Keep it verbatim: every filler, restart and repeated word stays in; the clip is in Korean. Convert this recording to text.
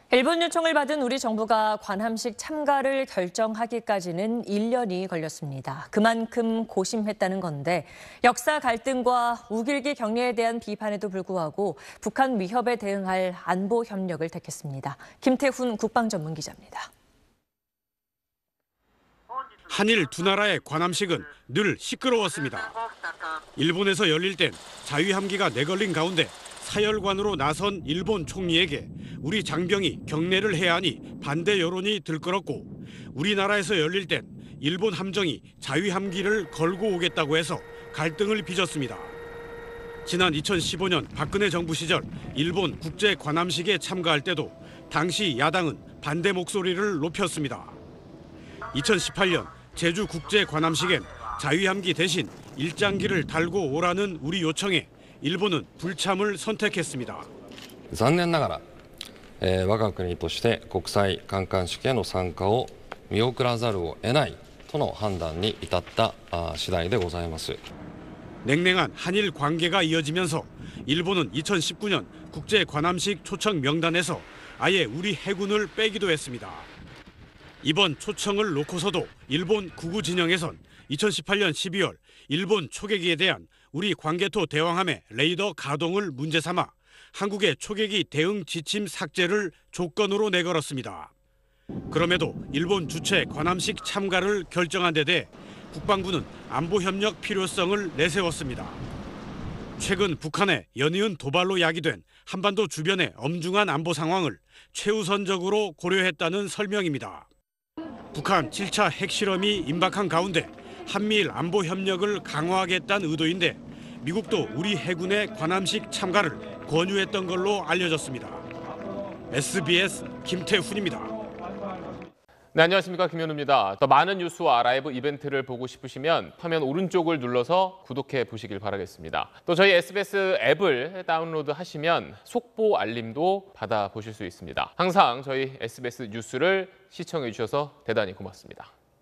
일본 요청을 받은 우리 정부가 관함식 참가를 결정하기까지는 일 년이 걸렸습니다. 그만큼 고심했다는 건데 역사 갈등과 우길기 경례에 대한 비판에도 불구하고 북한 위협에 대응할 안보 협력을 택했습니다. 김태훈 국방전문기자입니다. 한일 두 나라의 관함식은 늘 시끄러웠습니다. 일본에서 열릴 땐 자위함기가 내걸린 가운데 사열관으로 나선 일본 총리에게 우리 장병이 경례를 해야 하니 반대 여론이 들끓었고, 우리나라에서 열릴 땐 일본 함정이 자위함기를 걸고 오겠다고 해서 갈등을 빚었습니다. 지난 이천십오 년 박근혜 정부 시절 일본 국제 관함식에 참가할 때도 당시 야당은 반대 목소리를 높였습니다. 이천십팔 년 제주 국제 관함식엔 자위함기 대신 일장기를 달고 오라는 우리 요청에 일본은 불참을 선택했습니다. 残念ながら、えー、我が国として国際観艦式への参加を見送らざるを得ないとの判断に至った次第でございます。 냉랭한 한일 관계가 이어지면서 일본은 이천십구 년 국제 관함식 초청 명단에서 아예 우리 해군을 빼기도 했습니다. 이번 초청을 놓고서도 일본 구구 진영에선 이천십팔 년 십이 월 일본 초계기에 대한 우리 광개토 대왕함의 레이더 가동을 문제 삼아 한국의 초계기 대응 지침 삭제를 조건으로 내걸었습니다. 그럼에도 일본 주최 관함식 참가를 결정한 데 대해 국방부는 안보협력 필요성을 내세웠습니다. 최근 북한의 연이은 도발로 야기된 한반도 주변의 엄중한 안보 상황을 최우선적으로 고려했다는 설명입니다. 북한 칠 차 핵실험이 임박한 가운데 한미일 안보 협력을 강화하겠다는 의도인데 미국도 우리 해군의 관함식 참가를 권유했던 걸로 알려졌습니다. 에스비에스 김태훈입니다. 네, 안녕하십니까, 김현우입니다. 더 많은 뉴스와 라이브 이벤트를 보고 싶으시면 화면 오른쪽을 눌러서 구독해 보시길 바라겠습니다. 또 저희 에스비에스 앱을 다운로드 하시면 속보 알림도 받아보실 수 있습니다. 항상 저희 에스비에스 뉴스를 시청해 주셔서 대단히 고맙습니다.